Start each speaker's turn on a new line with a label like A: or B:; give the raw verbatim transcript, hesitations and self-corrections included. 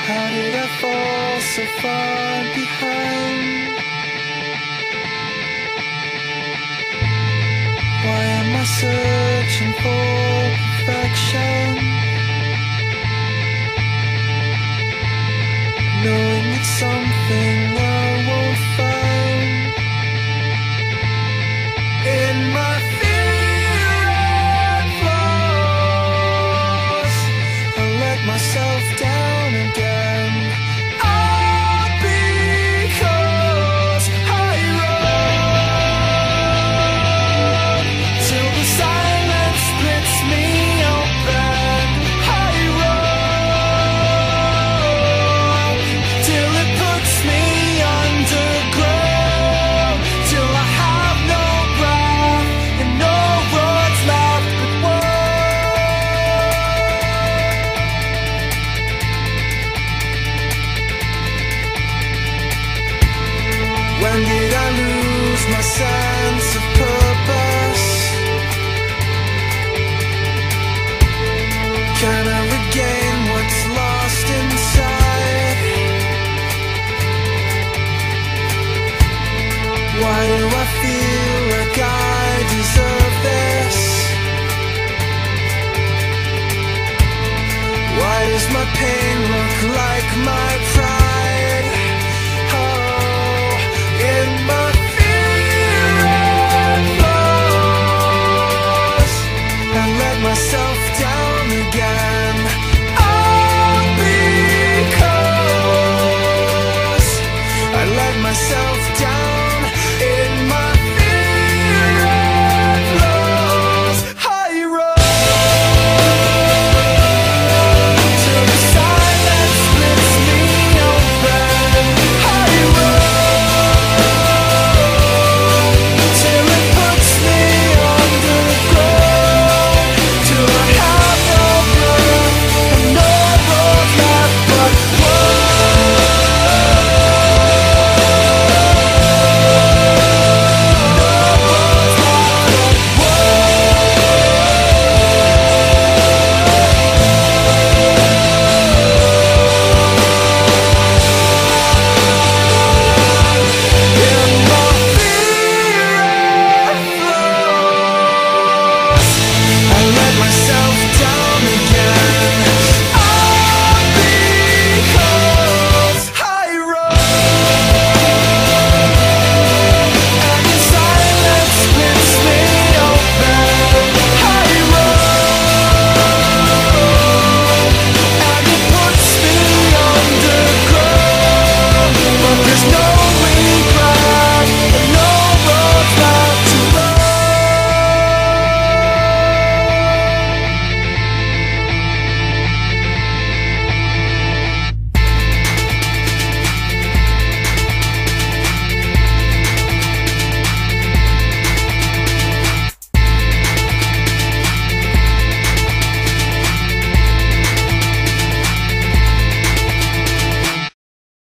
A: How did I fall so far behind? Why am I searching for perfection, knowing it's something I won't find? In my fear and flaws, I let myself down again. All because I run till the silence splits me open. I run till it puts me underground, till I have no breath and no words left but words. When did I lose my sense of purpose? Can I regain what's lost inside? Why do I feel like I deserve this? Why does my pain look like my